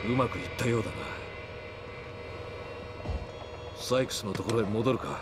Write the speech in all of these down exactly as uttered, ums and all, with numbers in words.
うまくいったようだな。サイクスのところへ戻るか。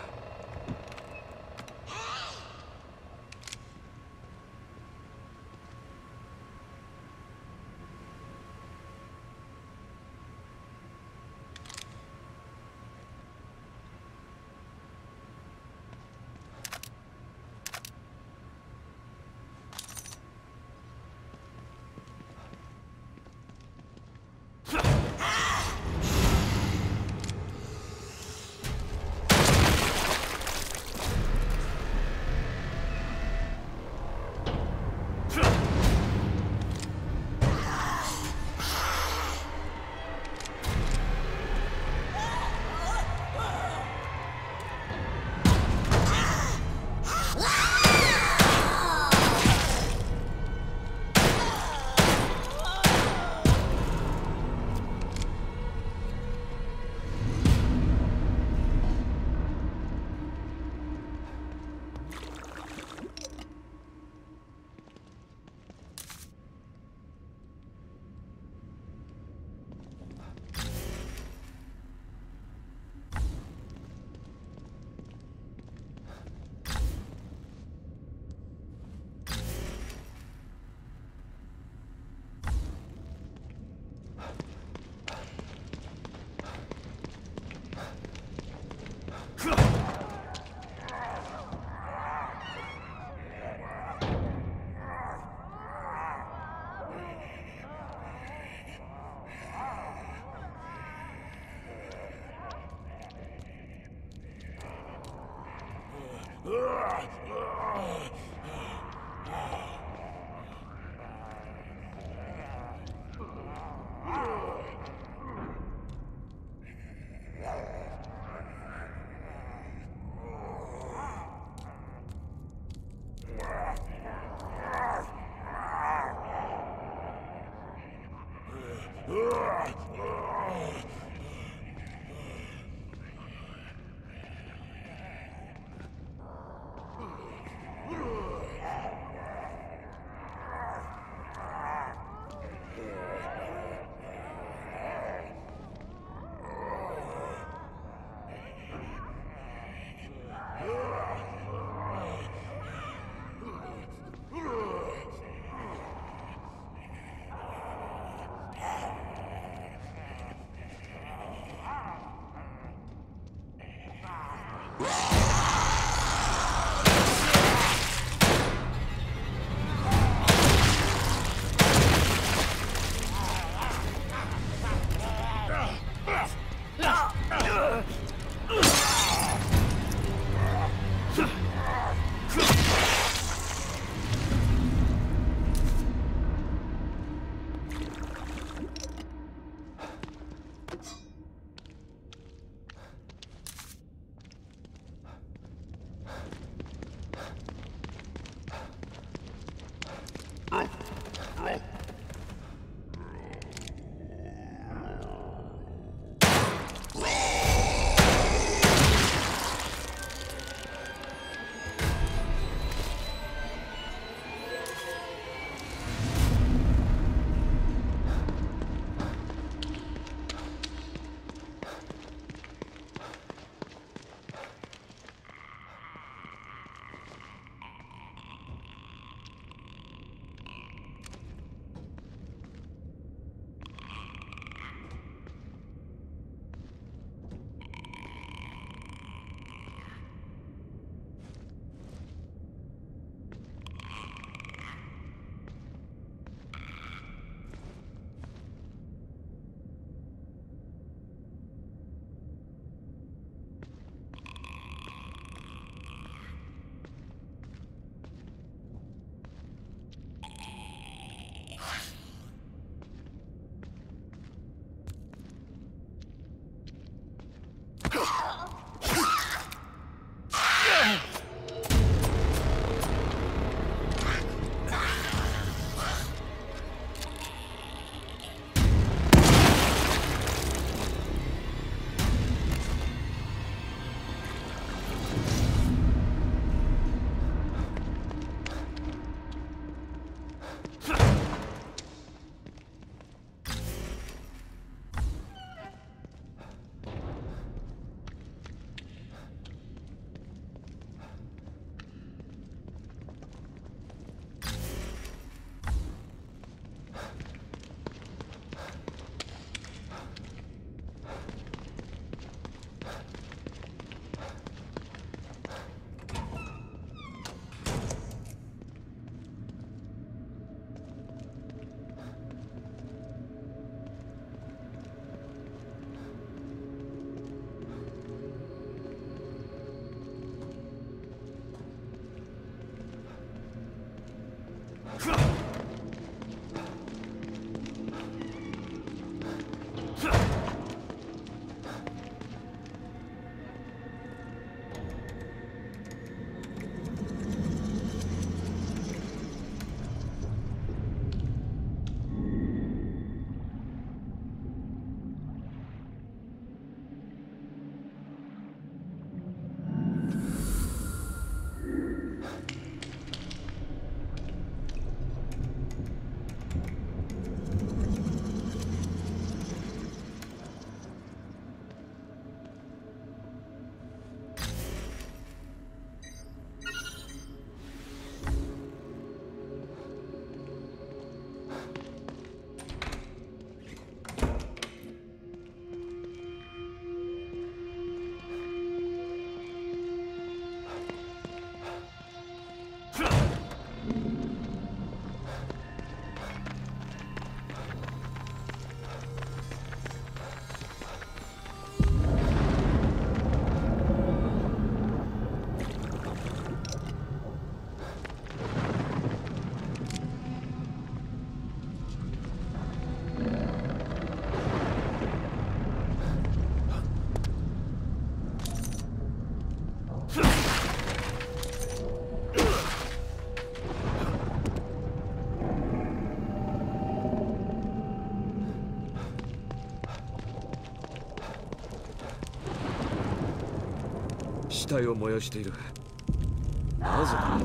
体を燃やしている。なぜか。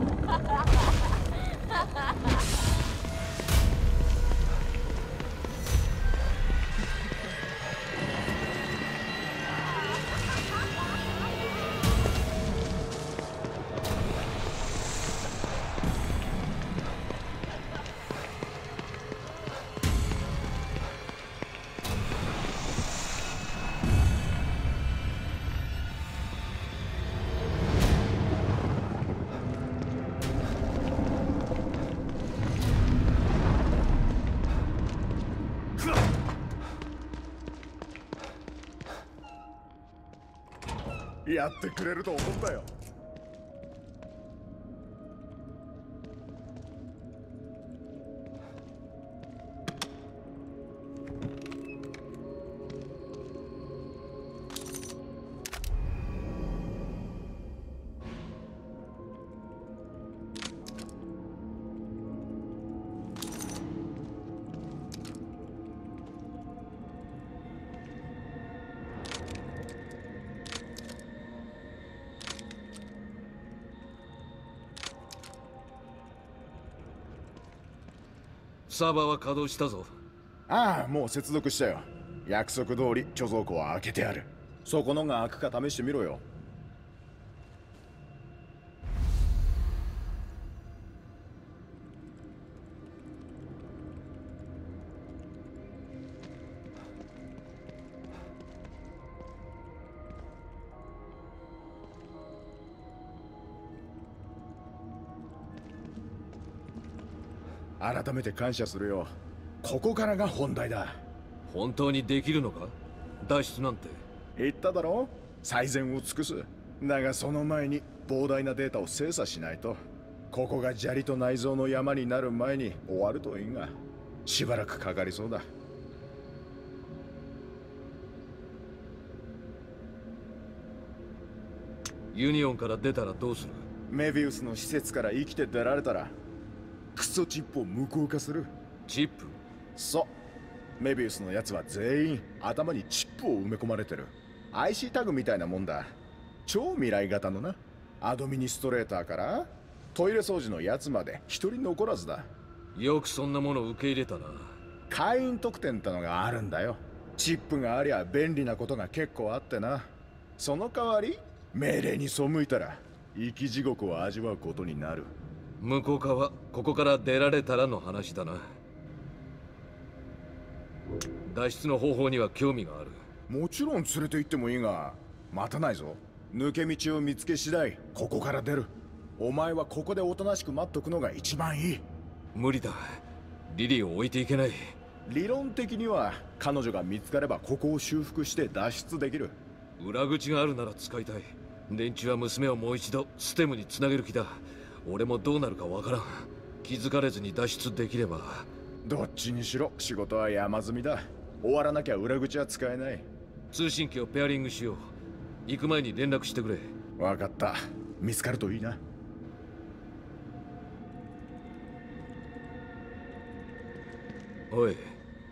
やってくれると思ったよ。 サーバーは稼働したぞ。 ああ、もう接続したよ。約束通り貯蔵庫は開けてある。そこのが開くか試してみろよ。改めて感謝するよ。ここからが本題だ。 本当にできるのか？脱出なんて。 言っただろ？最善を尽くす。だがその前に膨大なデータを精査しないと。ここが砂利と内臓の山になる前に終わるといいが、しばらくかかりそうだ。 ユニオンから出たらどうする？ メビウスの施設から生きて出られたらクソチップを無効化する。 チップ？ そう。メビウスのやつは全員頭にチップを埋め込まれてる。 アイシー タグみたいなもんだ。超未来型のな。アドミニストレーターからトイレ掃除のやつまで一人残らずだ。 よくそんなもの受け入れたな。 会員特典ってのがあるんだよ。チップがありゃ便利なことが結構あってな。その代わり命令に背いたら生き地獄を味わうことになる。 向こう側はここから出られたらの話だな。脱出の方法には興味がある。 もちろん連れて行ってもいいが、待たないぞ。抜け道を見つけ次第ここから出る。お前はここでおとなしく待っとくのが一番いい。 無理だ。リリーを置いていけない。 理論的には彼女が見つかればここを修復して脱出できる。 裏口があるなら使いたい。連中は娘をもう一度ステムにつなげる気だ。俺もどうなるかわからん。気づかれずに脱出できれば。 どっちにしろ仕事は山積みだ。終わらなきゃ裏口は使えない。 通信機をペアリングしよう。行く前に連絡してくれ。 分かった。見つかるといいな。 おい。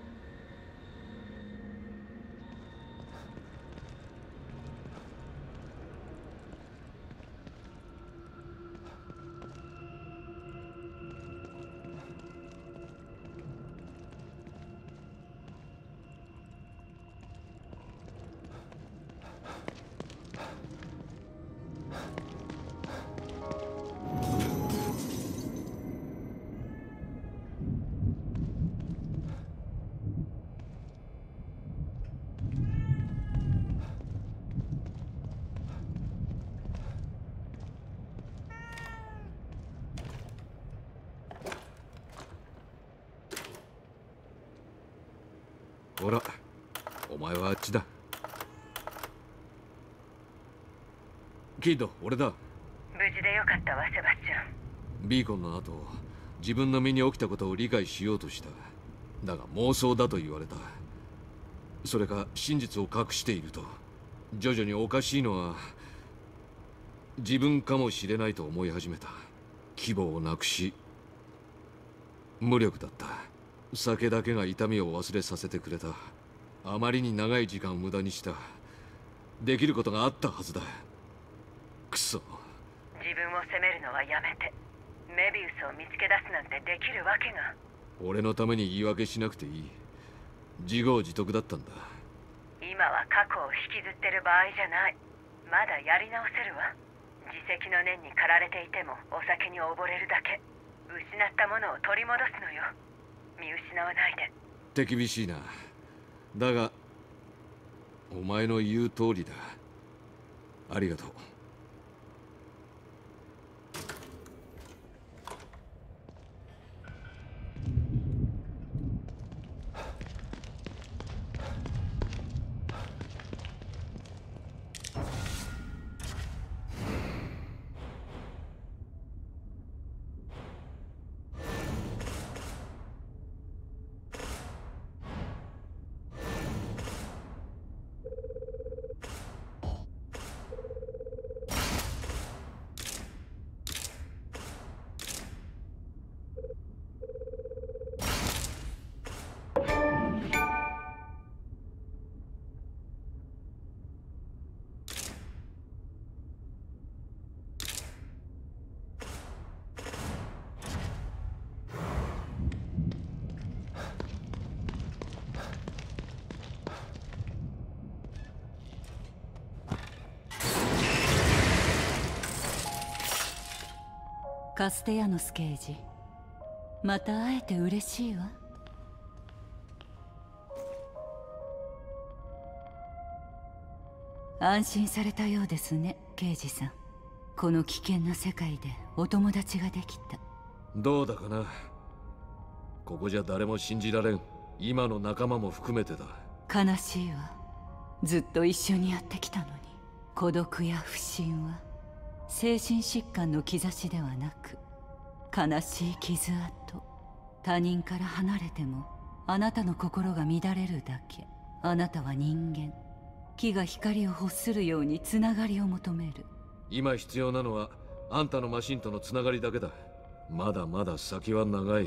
ほら、お前はあっちだ。キッド、俺だ。 無事でよかったわ、セバスチャン。 ビーコンの後、自分の身に起きたことを理解しようとした。だが妄想だと言われた。それか真実を隠していると。徐々におかしいのは自分かもしれないと思い始めた。希望をなくし無力だった。酒だけが痛みを忘れさせてくれた。あまりに長い時間を無駄にした。できることがあったはずだ。 クソ。 自分を責めるのはやめて。メビウスを見つけ出すなんてできるわけが。 俺のために言い訳しなくていい。自業自得だったんだ。 今は過去を引きずってる場合じゃない。まだやり直せるわ。自責の念に駆られていてもお酒に溺れるだけ。失ったものを取り戻すのよ。見失わないで。 手厳しいな。だがお前の言う通りだ。ありがとう。 カステヤノス刑事、また会えて嬉しいわ。安心されたようですね、刑事さん。この危険な世界でお友達ができた。 どうだかな。ここじゃ誰も信じられん。今の仲間も含めてだ。 悲しいわ。ずっと一緒にやってきたのに。孤独や不信は精神疾患の兆しではなく、悲しい傷跡。他人から離れてもあなたの心が乱れるだけ。あなたは人間。木が光を欲するようにつながりを求める。 今必要なのはあんたのマシンとのつながりだけだ。まだまだ先は長い。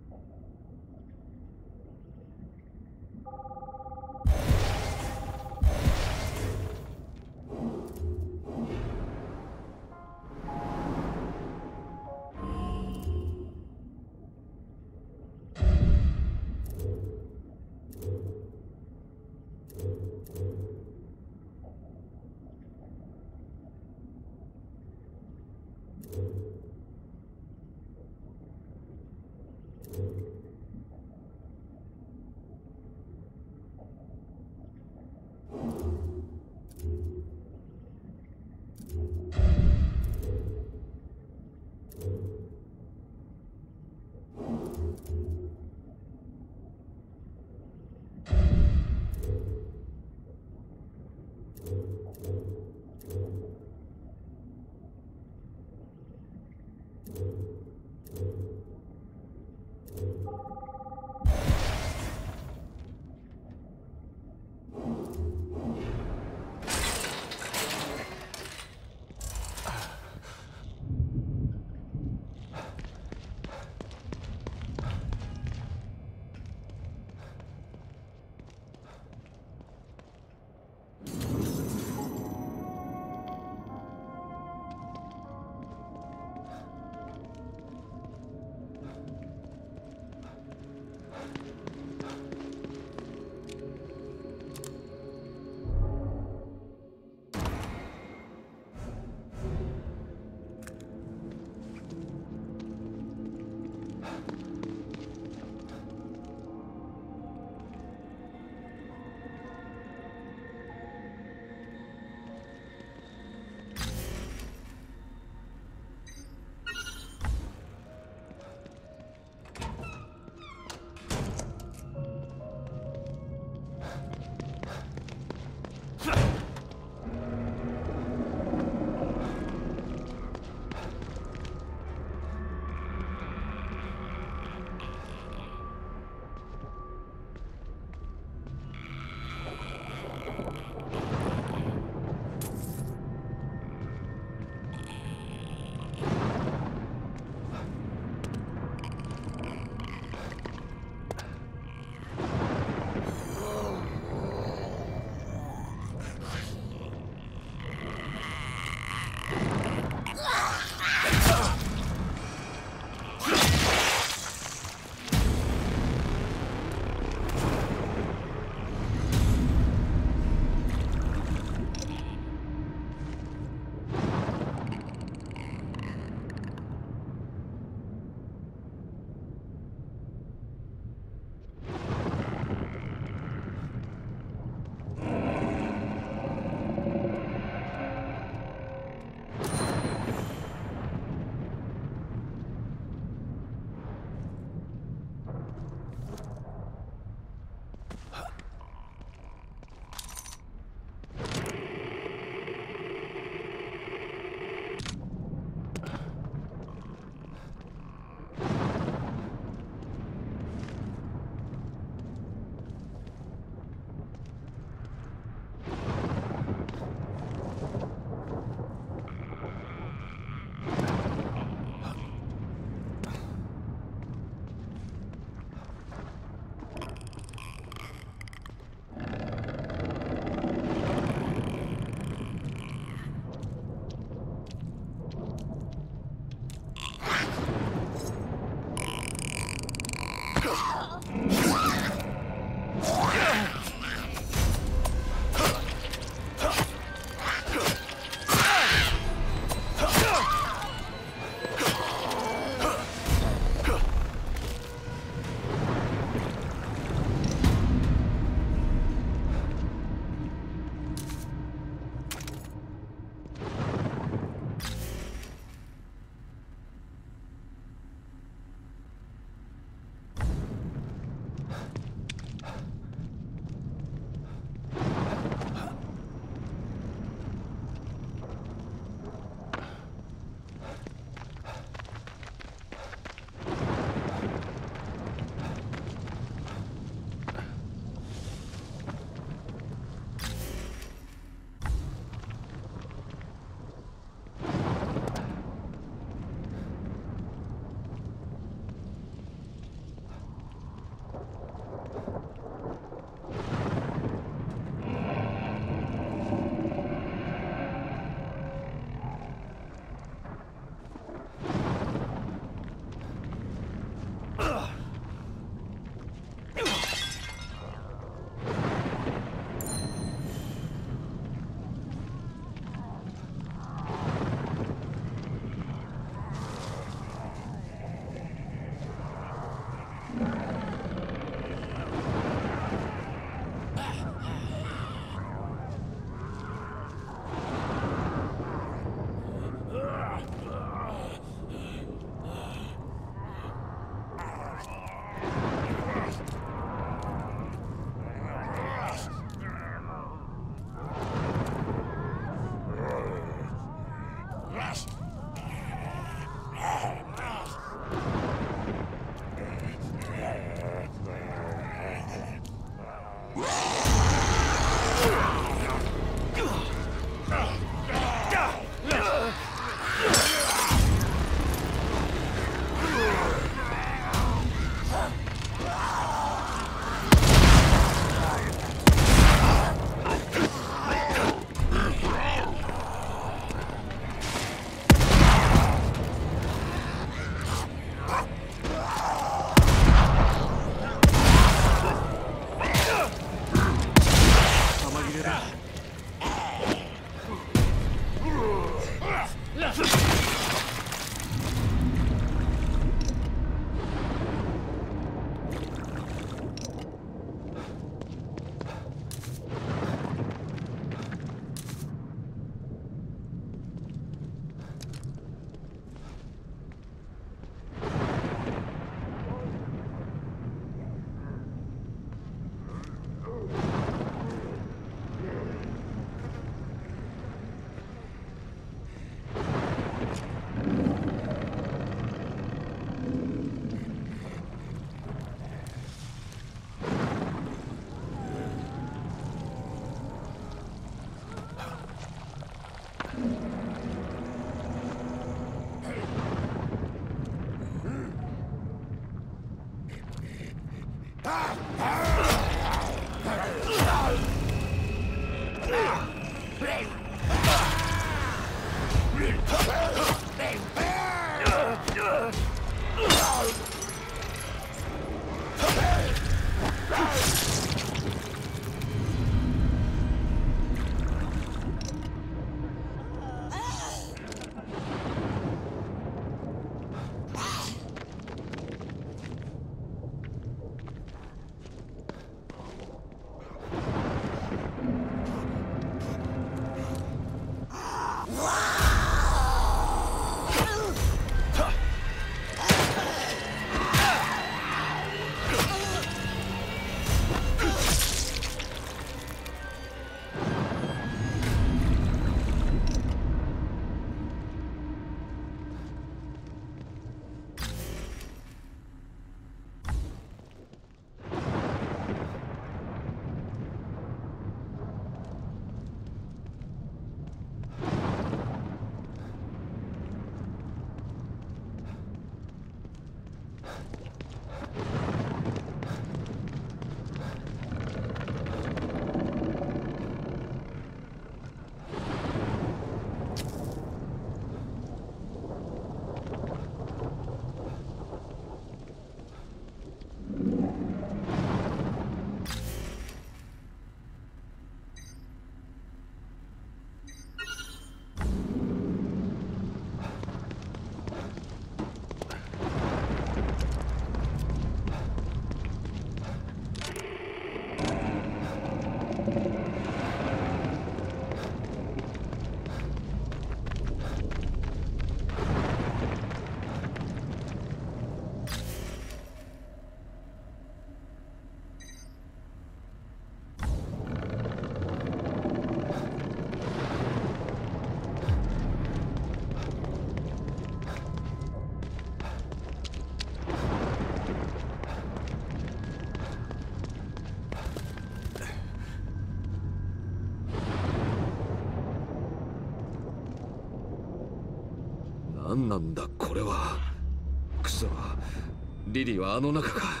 何なんだこれは。クソ、リリーはあの中か。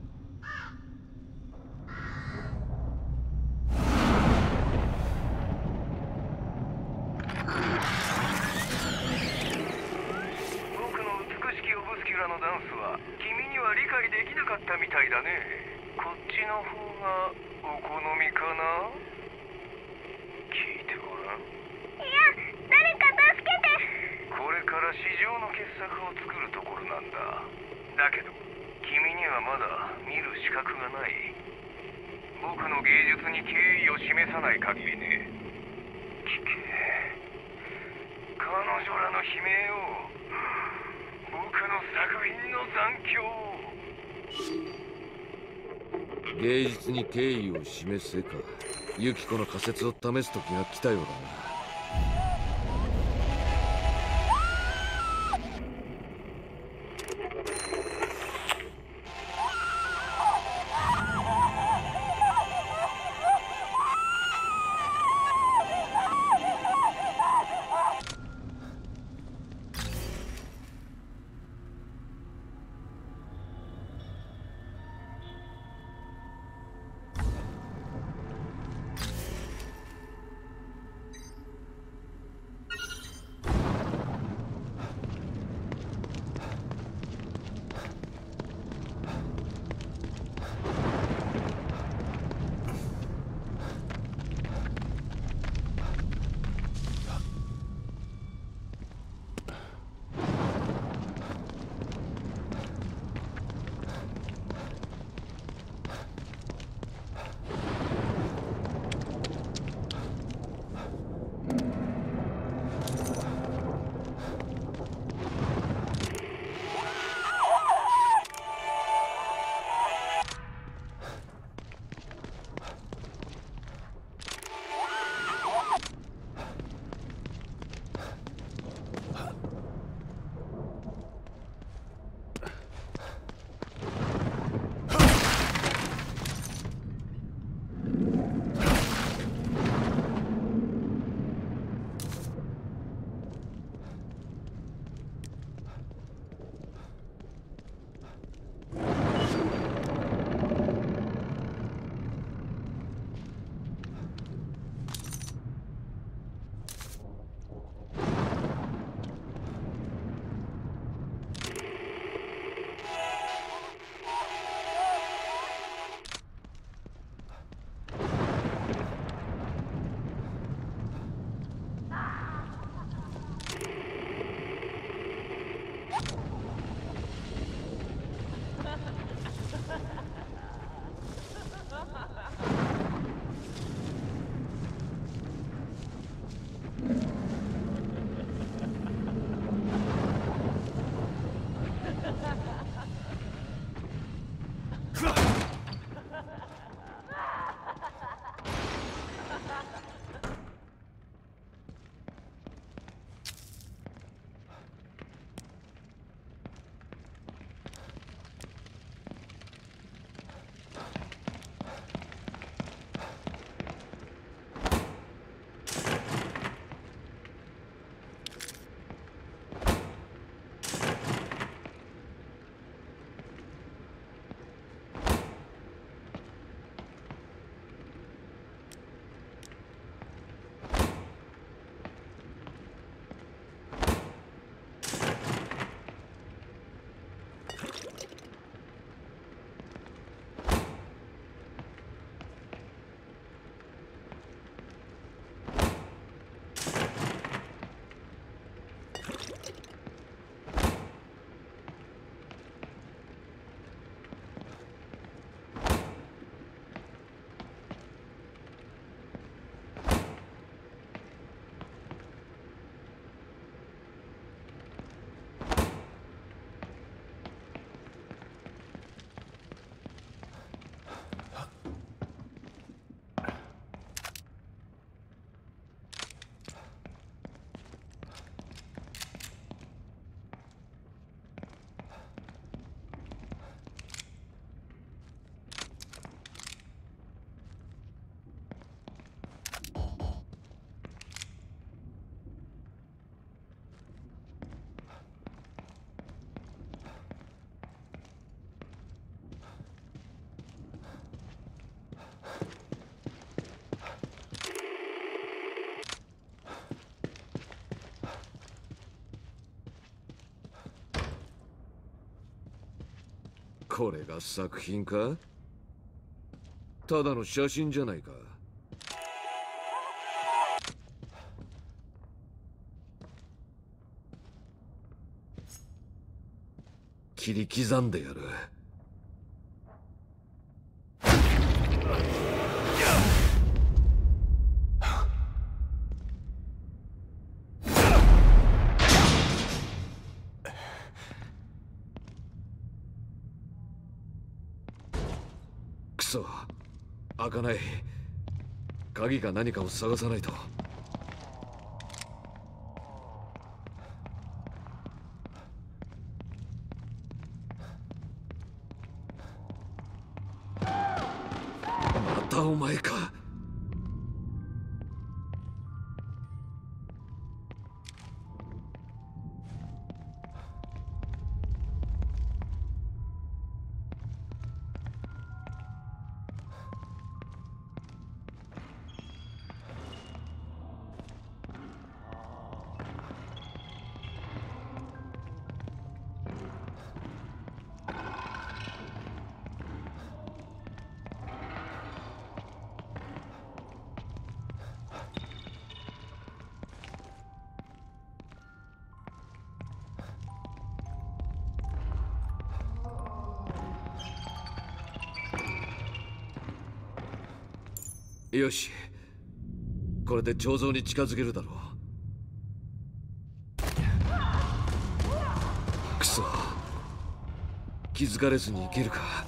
僕の美しきオブスキュラのダンスは君には理解できなかったみたいだね。こっちの方がお好みかな。聞いてごらん。 いや、誰か助けて。 これから至上の傑作を作るところなんだ。だけど君にはまだ見る資格がない。僕の芸術に敬意を示さない限りね。聞け、彼女らの悲鳴を、僕の作品の残響を。 芸術に敬意を示せか。ユキコの仮説を試す時が来たようだな。 これが作品か？ただの写真じゃないか。切り刻んでやる。くそ、開かない。鍵か何かを探さないと。またお前か。よし、これで彫像に近づけるだろう。くそ、気づかれずにいけるか。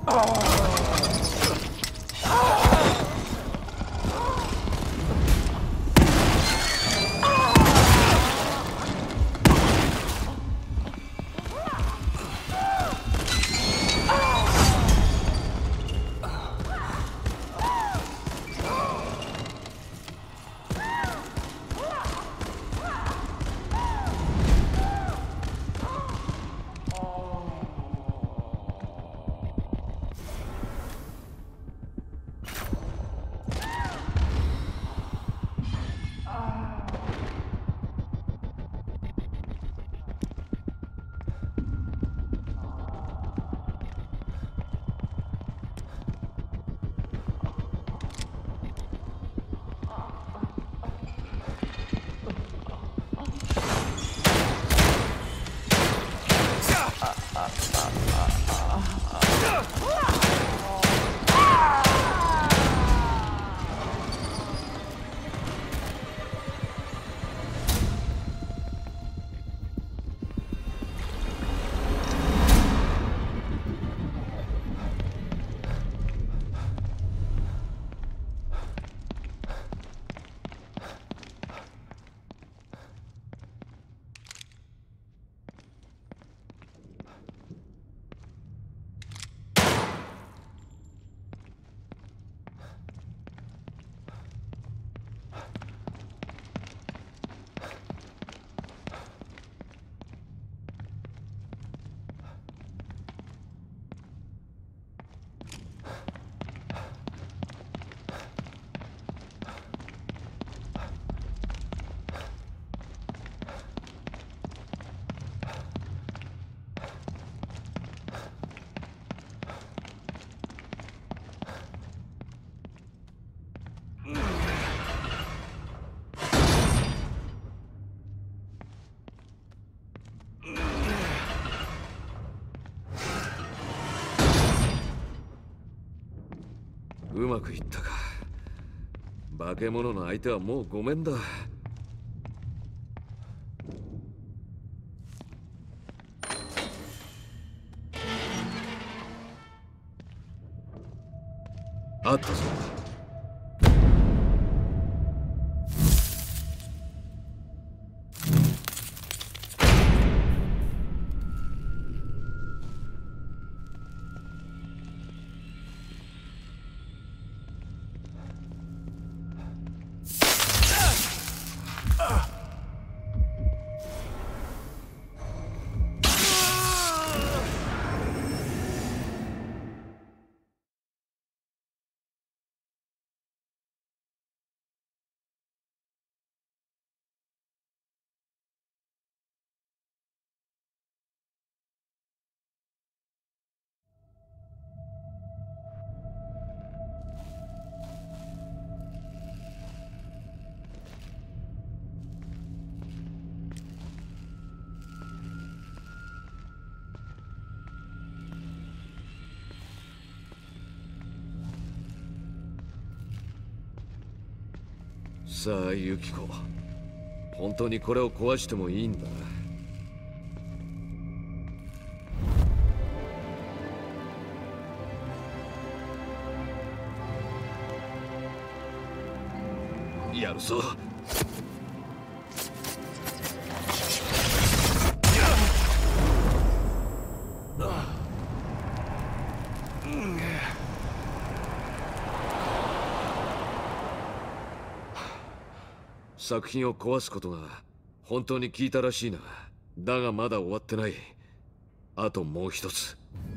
うまくいったか。化け物の相手はもうごめんだ。あったぞ。さあユキコ、本当にこれを壊してもいいんだな。やるぞ。作品を壊すことが本当に効いたらしいな。だがまだ終わってない。あともう一つ。